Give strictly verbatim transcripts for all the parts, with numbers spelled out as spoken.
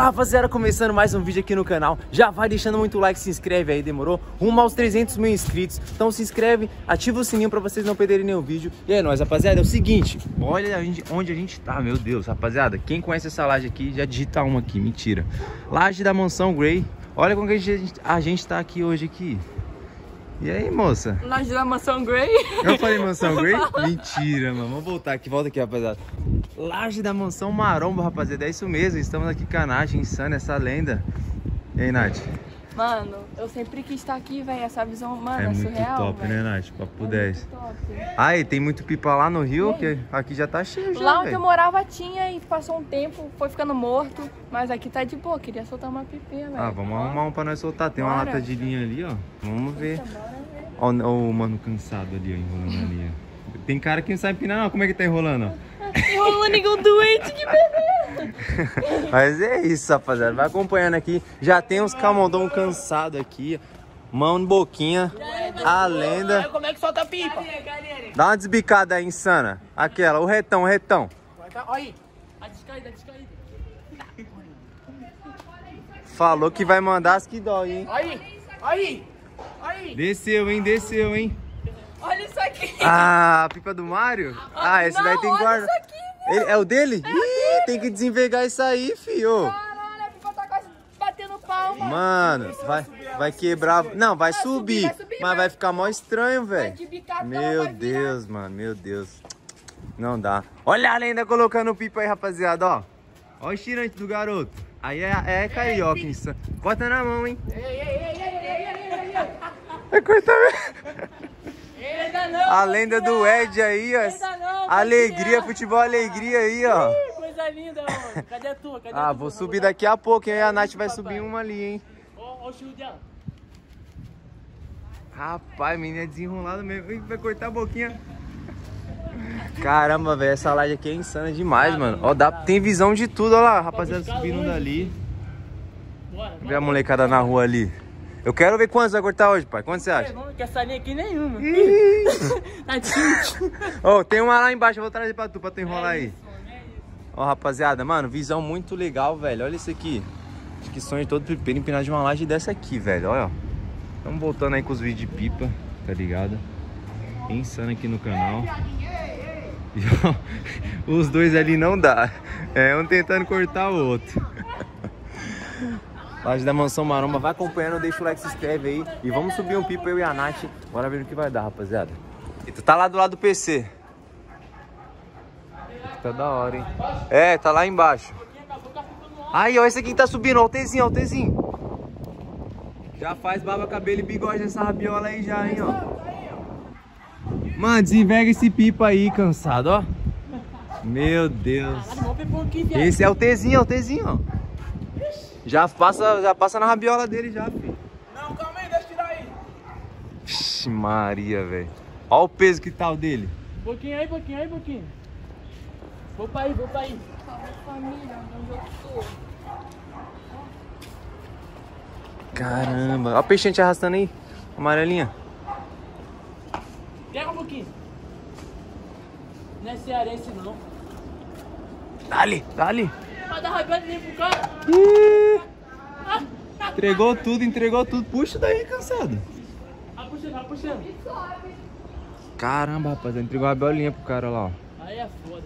Fala rapaziada, começando mais um vídeo aqui no canal. Já vai deixando muito like, se inscreve aí, demorou? Rumo aos trezentos mil inscritos. Então se inscreve, ativa o sininho pra vocês não perderem nenhum vídeo. E é nóis, rapaziada, é o seguinte, olha onde a gente tá, meu Deus, rapaziada. Quem conhece essa laje aqui, já digita uma aqui, mentira. Laje da Mansão Gray. Olha como que a gente, a gente tá aqui hoje aqui. E aí, moça? Laje da Mansão Gray. Eu falei Mansão Gray? Mentira, mano. Vamos voltar aqui, volta aqui, rapaziada. Laje da Mansão Maromba, rapaziada. É isso mesmo, estamos aqui com a Nath, insana, essa lenda. E aí, Nath? Mano, eu sempre quis estar aqui, velho. Essa visão, mano, é, é muito surreal, top, véio. né, Nath? Papo é dez. Top. Aí, tem muito pipa lá no Rio, que aqui já tá cheio. Lá já, onde véio. eu morava tinha e passou um tempo, foi ficando morto. Mas aqui tá de boa, queria soltar uma pipinha, velho. Ah, vamos arrumar um pra nós soltar. Tem uma Bora. lata de linha ali, ó. Vamos ver. Bora ver. Ó, ó o mano cansado ali, ó, enrolando a linha. Tem cara que não sabe empinar, não. Como é que tá enrolando, ó? Enrolando igual doente, que beleza. Mas é isso, rapaziada. Vai acompanhando aqui. Já tem uns camundão cansados aqui. Mão de boquinha. A lenda. Como é que solta a pipa? Dá uma desbicada aí, insana. Aquela, o retão, o retão. Olha aí. A descaída, a descaída. Falou que vai mandar as que dói, hein? Aí, aí, aí. Desceu, hein? Desceu, hein? Olha isso aqui. Ah, a pipa do Mário? Ah, esse Não, daí tem que olha guardar. isso aqui, Ele, é o dele? Ih, tem que desenvergar isso aí, fio. Caralho, a pipa tá quase batendo palma. Mano, vai, vai quebrar. Não, vai subir, subir, vai subir, mas vai- vai ficar mó estranho, velho. de bicada, ela Meu vai virar. Deus, mano, meu Deus. Não dá. Olha a lenda colocando pipa aí, rapaziada, ó. Olha o estirante do garoto. Aí é, é carioca, isso. Corta na mão, hein? Ei, ei, ei, ei, ei, ei, ei. É cortar mesmo. Ainda não. A lenda do Ed aí, ó. Ainda não, Alegria, campeão. futebol, alegria aí, ó. Ih, coisa linda, mano. Cadê a tua? Cadê a Ah, tua? vou Vamos subir lá. daqui a pouco, hein? A Nath vai Papai. subir uma ali, hein? Ó, ó o shield dela. Rapaz, menino é desenrolado mesmo. Ih, vai cortar a boquinha. Caramba, velho, essa laje aqui é insana demais, mano. Ó, dá, tem visão de tudo, ó lá, rapaziada buscar subindo longe. dali. Bora, Vê a molecada na rua ali. Eu quero ver quantos vai cortar hoje, pai. Quantos você acha? Não quer essa linha aqui nenhuma. Ih. Tá tilt. Ó, tem uma lá embaixo, eu vou trazer pra tu, pra tu enrolar aí. Isso, é isso. Ó, rapaziada, mano, visão muito legal, velho. Olha isso aqui. Acho que sonho de todo pipeiro empinar de uma laje dessa aqui, velho. Olha, ó. Tamo voltando aí com os vídeos de pipa, tá ligado? Insano aqui no canal. E, ó, os dois ali não dá. É um tentando cortar o outro. Laje da Mansão Maromba, vai acompanhando, deixa o like, se inscreve aí. E vamos subir um pipa, eu e a Nath. Bora ver o que vai dar, rapaziada. E tu tá lá do lado do P C. Tá da hora, hein? É, tá lá embaixo. Aí, ó, esse aqui que tá subindo, ó, o Tzinho, ó, o Tzinho. Já faz barba, cabelo e bigode nessa rabiola aí já, hein, ó. Mano, desenverga esse pipa aí, cansado, ó. Meu Deus. Vamos ver por aqui, viado. Esse é o Tzinho, ó, o Tzinho, ó. Já passa, já passa na rabiola dele já, filho. Não, calma aí, deixa eu tirar aí. Vixe Maria, velho. Ó o peso que tá o dele. Pouquinho aí, pouquinho aí, pouquinho. Vou pra aí, vou pra aí. Família, onde eu tô. Caramba. Ó o peixente arrastando aí. Amarelinha. Pega um pouquinho. Não é cearense, não. Dá-lhe, dá-lhe. Vai dar rabiola ali pro cara. Ih, entregou tudo, entregou tudo. Puxa daí, cansado. Vai puxando, vai puxando. Caramba, rapaz, entregou a bolinha pro cara lá, ó. Aí é foda.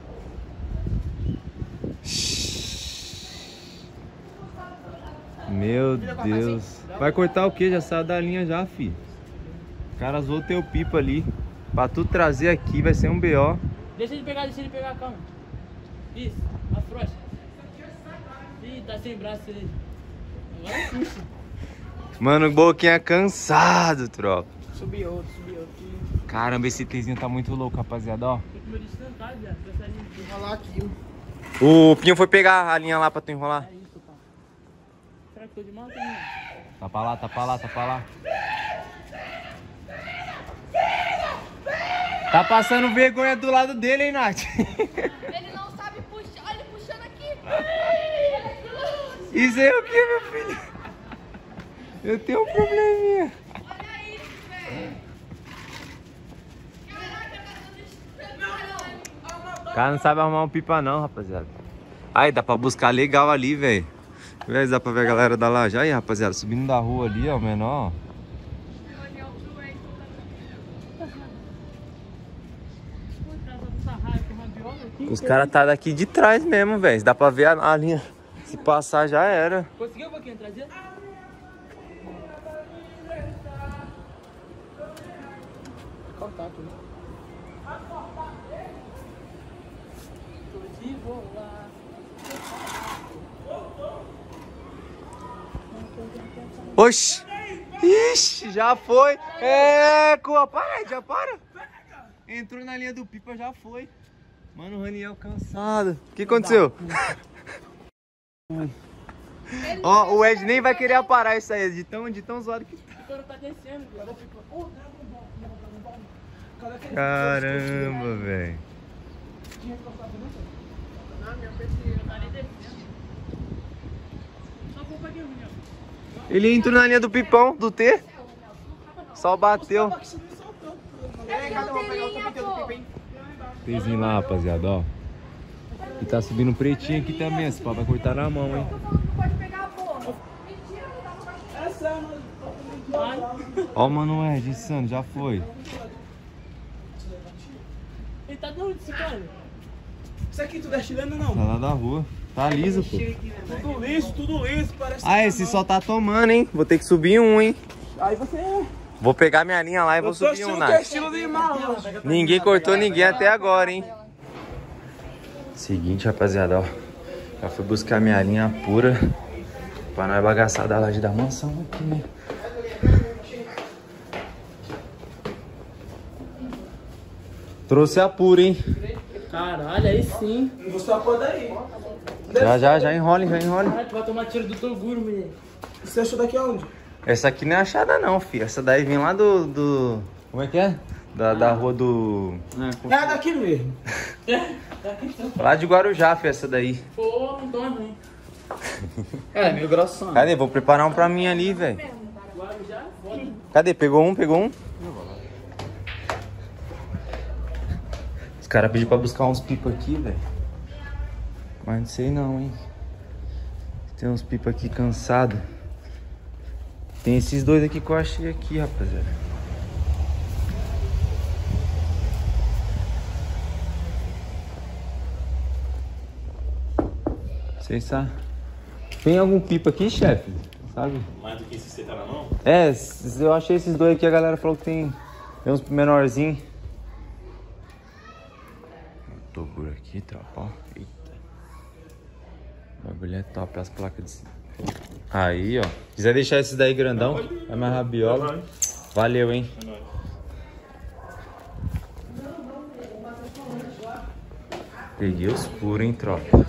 Meu Deus. Vai cortar o que? Já saiu da linha já, fi. O cara zoou teu pipa ali. Pra tu trazer aqui vai ser um B O. Deixa ele pegar, deixa ele pegar, calma. Isso, afrouxa. Ih, tá sem braço ele. Agora puxa. Mano, boquinha cansado, tropa. Subi outro, subi outro. Caramba, esse Tzinho tá muito louco, rapaziada, ó. Tô com meu distanciado, viado. Pra essa gente enrolar aqui. O Pinho foi pegar a linha lá pra tu enrolar. É isso, pá. Será que tô de mal? Tô de mal. Tá pra lá, tá pra lá, tá pra lá. Tá passando vergonha do lado dele, hein, Nath? Ele não sabe puxar, olha ele puxando aqui. Isso é o que, meu filho? Eu tenho um probleminha. Olha isso, velho. Caraca, tá tudo O cara não sabe arrumar um pipa não, rapaziada. Aí, dá pra buscar legal ali, velho. Vê, dá pra ver a galera da laje. Aí, rapaziada, subindo da rua ali, ó, o menor. Os caras tá daqui de trás mesmo, velho. Dá pra ver a, a linha. Se passar já era. Conseguiu um pouquinho trazer? Contato, né? Oxi! Ixi, já foi! É, Coa, para aí, já para! Entrou na linha do pipa, já foi. Mano, o Raniel cansado. O que aconteceu? Ó, o Ed nem vai querer parar isso aí, de tão, de tão zoado que tá. O cara tá descendo, cara. Caramba, velho. Ele entrou na linha do pipão, do T. Só bateu. Tzinho lá, rapaziada, ó. E tá subindo um pretinho aqui também. Esse pau vai cortar na mão, hein. Ó o Mano Ed, insano, já foi. Ele tá de onde esse cara? Isso aqui tudo é chileno não? Tá lá da rua. Tá liso, pô. Tudo liso, tudo liso, parece. Ah, esse só tá tomando, hein. Vou ter que subir um, hein. Aí você. Vou pegar minha linha lá e vou subir um, Nath. Ninguém cortou ninguém até agora, hein. Seguinte, rapaziada, ó. Já fui buscar minha linha pura. Pra não bagaçar da laje da mansão aqui, né. Trouxe a pura, hein. Caralho, aí sim. Você acorda aí. Já, já, já enrola, já enrola. Caralho, tu vai tomar tiro do Toguro, menino. Você achou daqui aonde? Essa aqui não é achada não, filho. Essa daí vem lá do... do... Como é que é? Da, da rua do... É daqui mesmo. Lá de Guarujá, filho, essa daí. Pô, não toma, hein. É, meio grossão. Cadê? Vou preparar um pra mim ali, velho. Guarujá, foda. Cadê? Pegou um? Pegou um? Os caras pediram pra buscar uns pipa aqui, velho. Mas não sei não, hein. Tem uns pipa aqui cansado. Tem esses dois aqui que eu achei aqui, rapaziada. Vocês sabem? Tem algum pipa aqui, chefe? Sabe? Mais do que esse você tá na mão? É, eu achei esses dois aqui, a galera falou que tem, tem uns menorzinhos. Tô por aqui, tropa, ó. Eita. O bagulho é top, as placas de... Aí, ó. Quiser deixar esses daí grandão, é mais rabiola. Valeu, hein? É nóis. Peguei os puros, hein, tropa.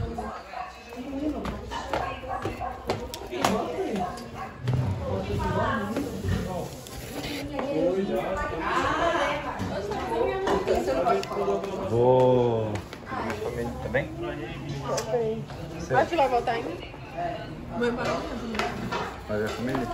Vou... Tá bem? Acho que vai voltar ainda. Vai ver a família?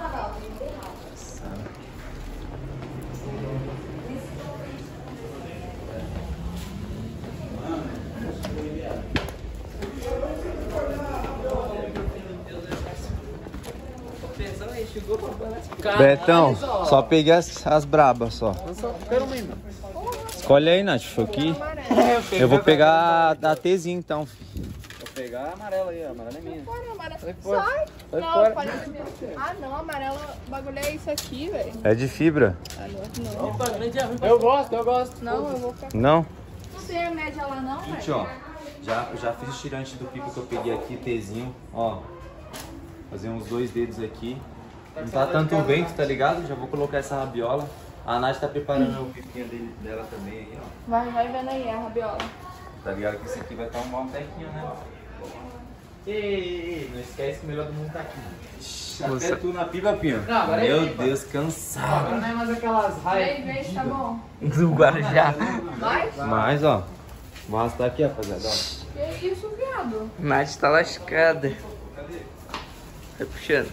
Betão, só peguei as, as brabas só. Escolhe aí, Nath, foi aqui. Eu vou pegar a da Tzinho então. Vou pegar a amarela aí, a amarela é minha. Fora, amarela. Sai fora. Sai. Sai Não, fora. pode... Ah, não, amarela. O bagulho é isso aqui, velho. É de fibra? Ah, não. Opa, grande arrumo. Eu gosto, eu gosto. Não, eu vou ficar... Não? Não tem a média lá, não, Gente, velho? ó. Já, já fiz o tirante do pico que eu peguei aqui, Tzinho. Ó. Fazer uns dois dedos aqui. Não tá tanto vento, tá ligado? Já vou colocar essa rabiola. A Nath tá preparando o pipinho dele, dela também aí, ó. Vai, vai vendo aí a rabiola. Tá ligado que esse aqui vai estar um bom tequinho, né? Ei, ei, ei, não esquece que o melhor do mundo tá aqui. Até Você- tu na pipa, Pinho. Não, agora é Meu pipa. Deus, cansado. Não é mais aquelas raias. Vem, vem, tá bom. Do Guarujá. Vai? Mas, ó. Vou arrastar aqui, rapaziada, ó. Que isso, viado? Nath tá lascada. Vai puxando.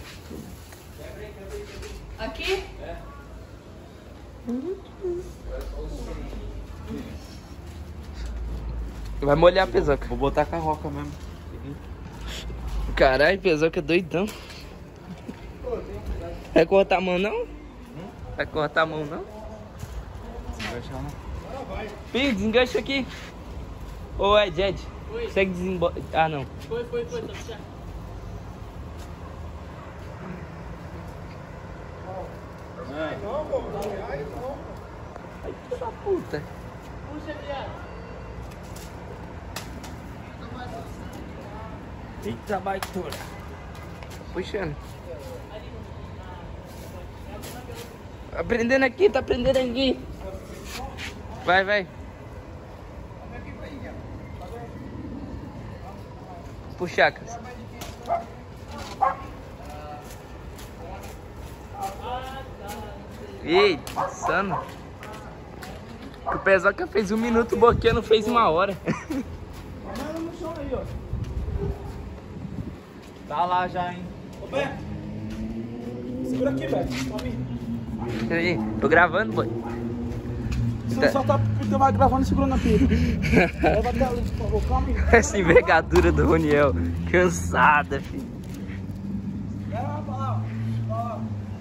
Aqui? Vai molhar a pesoca. Vou botar com a roca mesmo. O Caralho, pesou que é doidão. Vai cortar a mão não? Vai cortar a mão não? Desenganchar, né? Pi, desengancha aqui. Ô Ed, Ed. Consegue desembo... Ah, não. Foi, foi, foi, tá certo. Ai, filho da puta. Puxa, viado. Eita, baitura. Puxando. Aprendendo aqui, tá aprendendo aqui. Vai, vai. Puxar, cara. Eita, insano. O Pesoca fez um minuto, o Boqueano fez uma hora. Tá lá já, hein? Ô, Beto. Segura aqui, Beto. Peraí, tô gravando, boy. Você só tá vai gravando e segurando a pilha. Leva até ali, por favor. Calma aí. Essa envergadura do Roniel. Cansada, filho. Leva pra lá, ó.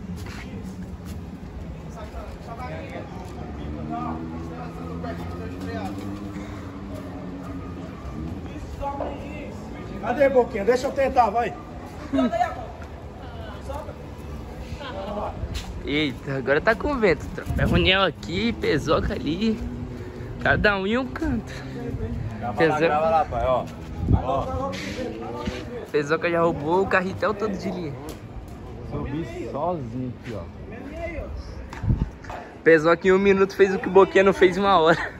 Cadê, Boquinha? Deixa eu tentar, vai. Eita, agora tá com vento. É Roniel aqui, Pesoca ali. Cada um em um canto. Grava lá, grava lá, pai, ó. Ó. Pesoca já roubou o carretel todo de linha. Subi sozinho aqui, ó. Pesoca em um minuto fez o que o Boqueano fez em uma hora.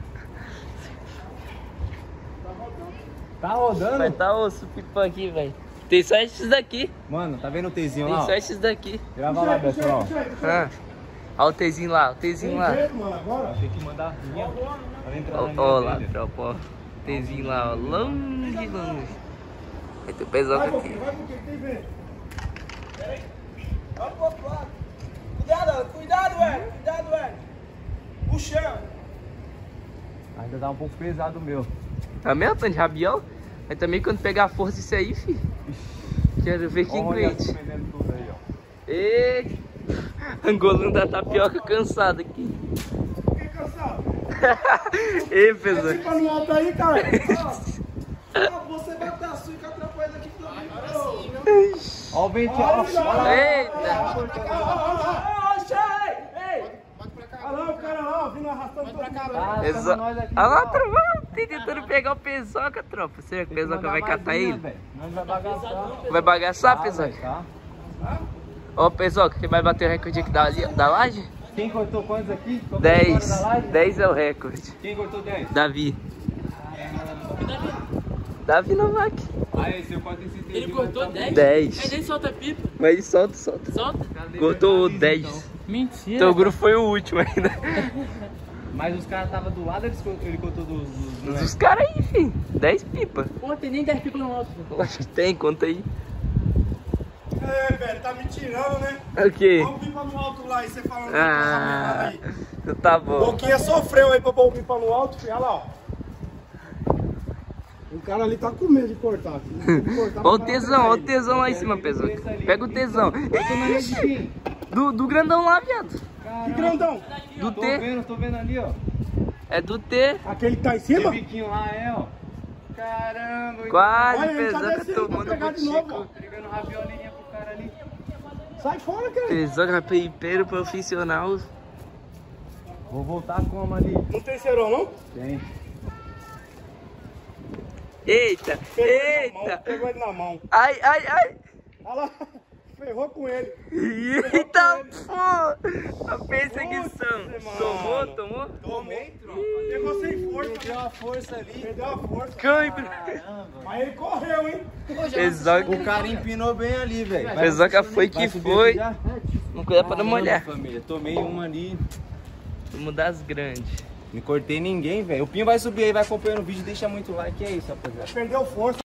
Tá rodando? Vai tá osso pipa aqui, velho. Tem só esses daqui. Mano, tá vendo o Tzinho Tem lá? só Ó? esses daqui. Grava lá, pessoal. Ah. Olha o Tzinho lá, o Tzinho lá. Tem que mandar linha pra entrar na Ó, ó linha lá, dele. tropa, ó. Tzinho lá, ó. Longe, longe. Aí tem o Pesoca aqui. Vai, Boquinha, tem vento. Peraí. Vai pro outro lado. Cuidado, cuidado, velho. Cuidado, velho. Puxando. Ainda tá um pouco pesado o meu. Tá mesmo, tá de rabião? Mas também quando pegar força isso aí, fi. Quero ver quem aguente. Ei, angolano da tapioca cansado aqui. Fiquei cansado. Ei, pessoal. Fica no alto aí, cara. Ah, você vai dar sua e atrapalhando aqui também. Ó o ventinho, ó. Eita. Olha lá o cara lá, vindo arrastando todo mundo. Peso... Olha lá, trovão. Tem tentando pegar o Pesoca, tropa. Será que o Pesoca vai catar ele? Não vai bagaçar. Vai bagaçar, Ah, Pesoca? tá. Ó, Pesoca, você vai bater o recorde aqui da, da laje? Quem cortou quantos aqui? Qual foi a dez. história da live? dez é o recorde. Quem cortou dez? Davi. Davi Novak. Aí, seu pode ter certeza. Ele cortou dez? dez. Ele nem solta pipa. Mas ele solta, solta. Solta? Cortou dez. Mentira. Então o grupo foi o último ainda. Mas os caras estavam do lado, eles, ele cortou dos... dos, dos Os caras aí, filho. dez pipa. Pô, tem nem dez pipa no alto. Acho que tem, conta aí. É, velho, tá me tirando, né? O quê? Põe o pipa no alto lá e você falando Ah, que aí. então tá bom. Boquinha sofreu aí pra pôr o pipa no alto, filho. Olha lá, ó. O cara ali tá com medo de cortar. De cortar Olha o pra tesão, olha o tesão lá em cima, pessoal. Pega o tesão. Ixi, do, do grandão lá, viado. Que grandão? Do Tô T. vendo, tô vendo ali, ó. É do T. Aquele que tá em Esse cima? biquinho lá é, ó. Caramba, Quase, Olha, ele tá Pesoca descendo pra tomando pegar de novo, ó. botico. Entregando raviolinha pro cara ali. Sai fora, cara. Pesoca pipeiro profissional. Vou voltar como ali? Não tem cerol, não? Tem. Eita, Pegou ele na mão, eita. pegou ele na mão. Ai, ai, ai. Olha lá, ferrou com ele. Eita, pô. A perseguição. Putz, Tomou, mano. tomou? Tomei, tropa. Pegou sem força, Deu uma força ali. perdeu a força. Cãibra. Caramba. Mas ele correu, hein? Pesoca. O cara empinou bem ali, velho. Pesoca foi que Vai subir foi. aqui já? Não cuida pra não Caramba, molhar. família. Tomei uma ali. Vamos das grandes. Não cortei ninguém, velho. O Pinho vai subir aí, vai acompanhando o vídeo. Deixa muito like. É isso, rapaziada. Perdeu força.